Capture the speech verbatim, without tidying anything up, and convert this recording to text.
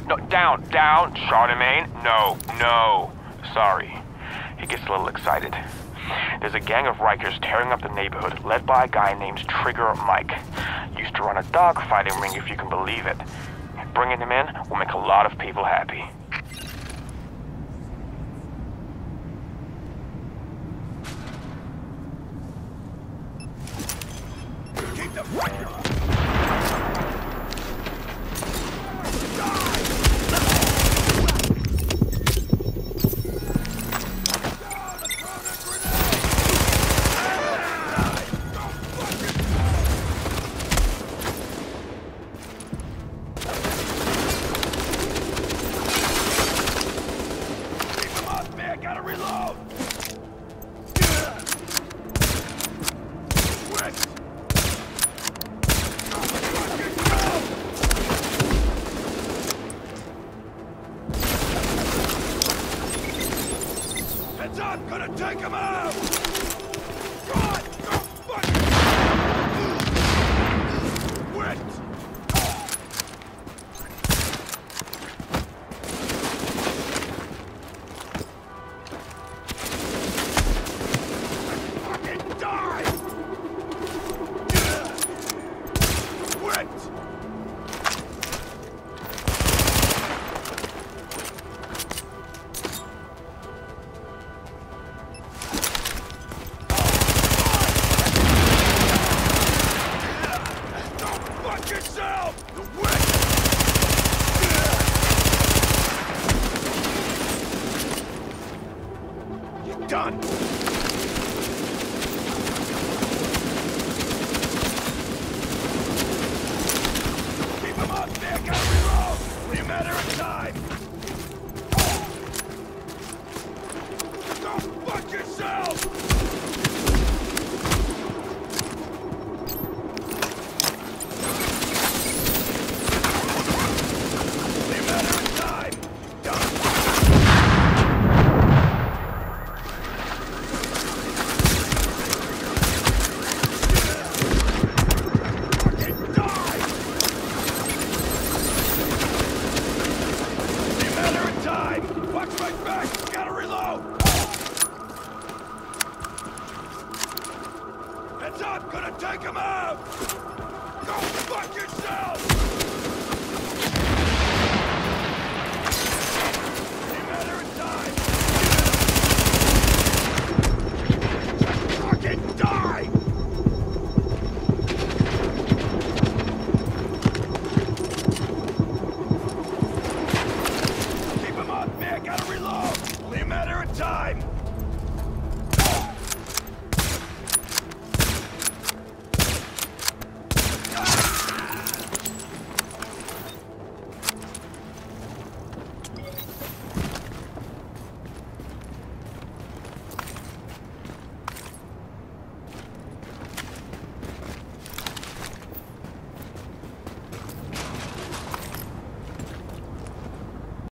No, down, down, Charlemagne. No, no. Sorry. He gets a little excited. There's a gang of Rikers tearing up the neighborhood, led by a guy named Trigger Mike. Used to run a dogfighting ring, if you can believe it. Bringing him in will make a lot of people happy.